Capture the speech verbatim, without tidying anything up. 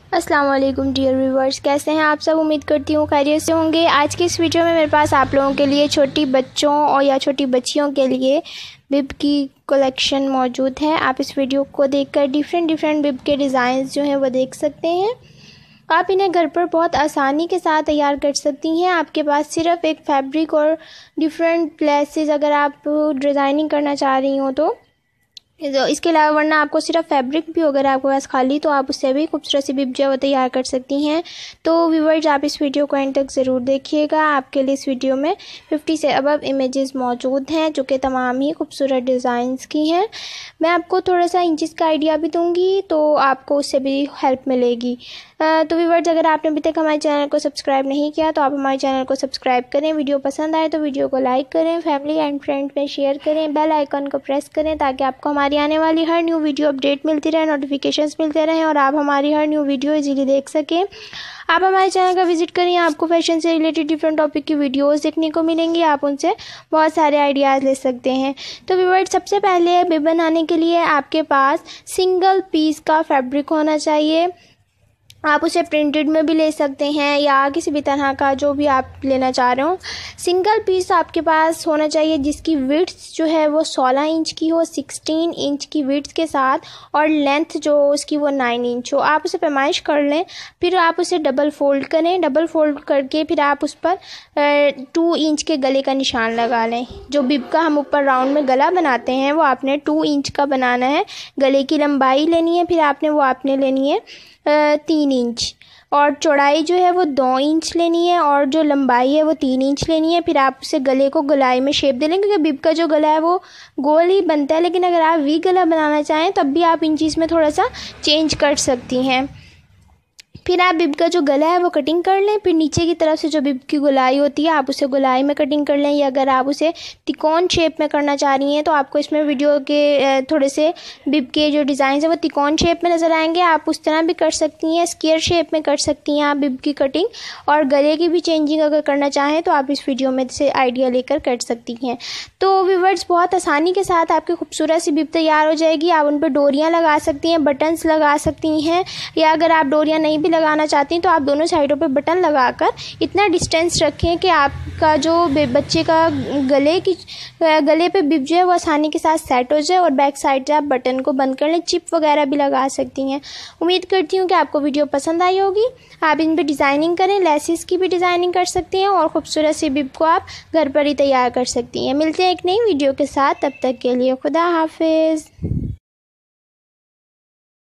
अस्सलाम वालेकुम dear viewers, कैसे हैं आप सब। उम्मीद करती हूँ खैरियत से होंगे। आज की इस वीडियो में मेरे पास आप लोगों के लिए छोटी बच्चों और या छोटी बच्चियों के लिए बिब की कलेक्शन मौजूद है। आप इस वीडियो को देखकर डिफरेंट डिफरेंट बिब के डिज़ाइंस जो हैं वो देख सकते हैं। आप इन्हें घर पर बहुत आसानी के साथ तैयार कर सकती हैं। आपके पास सिर्फ एक फैब्रिक और डिफरेंट लेसेस अगर आप डिज़ाइनिंग करना चाह रही हो तो तो इसके अलावा वरना आपको सिर्फ फैब्रिक भी अगर आपके पास खाली तो आप उससे भी खूबसूरत सी बिब जो है वो तैयार कर सकती हैं। तो व्यूअर्स, आप इस वीडियो को एंड तक ज़रूर देखिएगा। आपके लिए इस वीडियो में पचास से अबव इमेजेस मौजूद हैं जो कि तमाम ही खूबसूरत डिज़ाइंस की हैं। मैं आपको थोड़ा सा इंचेस का आइडिया भी दूँगी तो आपको उससे भी हेल्प मिलेगी। तो व्यूअर्स, अगर आपने अभी तक हमारे चैनल को सब्सक्राइब नहीं किया तो आप हमारे चैनल को सब्सक्राइब करें। वीडियो पसंद आए तो वीडियो को लाइक करें, फैमिली एंड फ्रेंड्स में शेयर करें, बेल आइकन को प्रेस करें ताकि आपको हमारी आने वाली हर न्यू वीडियो अपडेट मिलती रहे, नोटिफिकेशंस मिलते रहें और आप हमारी हर न्यू वीडियो इजीली देख सकें। आप हमारे चैनल का विजिट करें, आपको फैशन से रिलेटेड डिफरेंट टॉपिक की वीडियोस देखने को मिलेंगी। आप उनसे बहुत सारे आइडियाज़ ले सकते हैं। तो व्यूअर्स, सबसे पहले बिब बनाने के लिए आपके पास सिंगल पीस का फैब्रिक होना चाहिए। आप उसे प्रिंटेड में भी ले सकते हैं या किसी भी तरह का जो भी आप लेना चाह रहे हो। सिंगल पीस आपके पास होना चाहिए जिसकी विड्थ जो है वो सोलह इंच की हो, सोलह इंच की विड्थ के साथ, और लेंथ जो उसकी वो नौ इंच हो। आप उसे पैमाइश कर लें, फिर आप उसे डबल फोल्ड करें। डबल फोल्ड करके फिर आप उस पर टू इंच के गले का निशान लगा लें। जो बिब का हम ऊपर राउंड में गला बनाते हैं वो आपने टू इंच का बनाना है। गले की लंबाई लेनी है, फिर आपने वो आपने लेनी है तीन इंच, और चौड़ाई जो है वो दो इंच लेनी है, और जो लंबाई है वो तीन इंच लेनी है। फिर आप उसे गले को गोलाई में शेप दे लेंगे क्योंकि बिब का जो गला है वो गोल ही बनता है, लेकिन अगर आप वी गला बनाना चाहें तब भी आप इन चीज़ में थोड़ा सा चेंज कर सकती हैं। फिर आप बिब का जो गला है वो कटिंग कर लें। फिर नीचे की तरफ से जो बिब की गोलाई होती है आप उसे गोलाई में कटिंग कर लें, या अगर आप उसे तिकोन शेप में करना चाह रही हैं तो आपको इसमें वीडियो के थोड़े से बिब के जो डिज़ाइन है वो तिकोन शेप में नज़र आएंगे। आप उस तरह भी कर सकती हैं, स्क्वायर शेप में कर सकती हैं आप बिब की कटिंग, और गले की भी चेंजिंग अगर करना चाहें तो आप इस वीडियो में से आइडिया लेकर कर सकती हैं। तो व्यूअर्स, बहुत आसानी के साथ आपकी खूबसूरत सी बिब तैयार हो जाएगी। आप उन पर डोरियाँ लगा सकती हैं, बटन्स लगा सकती हैं, या अगर आप डोरियाँ नहीं भी लगाना चाहती हैं तो आप दोनों साइडों पे बटन लगाकर इतना डिस्टेंस रखें कि आपका जो बच्चे का गले की गले पे बिब जो है वो आसानी के साथ सेट हो जाए, और बैक साइड से आप बटन को बंद कर लें। चिप वगैरह भी लगा सकती हैं। उम्मीद करती हूँ कि आपको वीडियो पसंद आई होगी। आप इन पर डिज़ाइनिंग करें, लेसिस की भी डिज़ाइनिंग कर सकती हैं, और खूबसूरत सी बिब को आप घर पर ही तैयार कर सकती हैं। मिलते हैं एक नई वीडियो के साथ, तब तक के लिए खुदा हाफिज़।